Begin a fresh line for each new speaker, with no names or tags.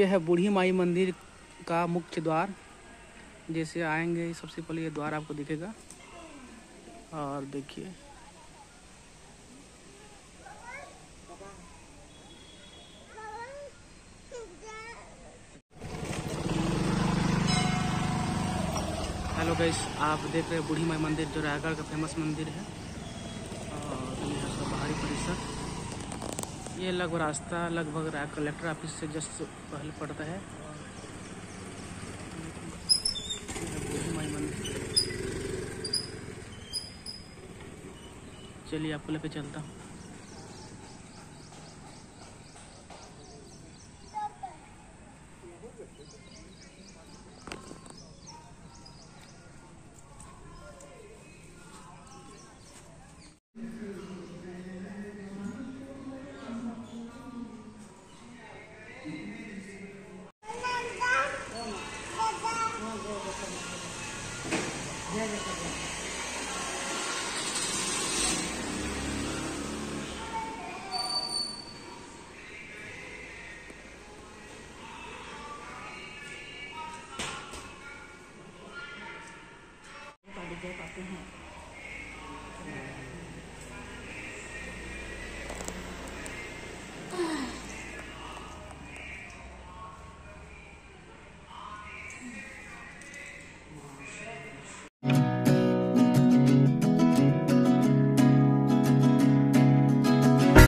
ये है बूढ़ी माई मंदिर का मुख्य द्वार। जैसे आएंगे सबसे पहले ये द्वार आपको दिखेगा और देखिए हेलो गाइस, आप देख रहे हैं बूढ़ी माई मंदिर जो रायगढ़ का फेमस मंदिर है। और ये है सब बाहरी परिसर। ये लगभग रास्ता लगभग कलेक्टर ऑफिस से जस्ट पहले पड़ता है। बूढ़ी माई मंदिर, चलिए आपको लेके चलता हूँ।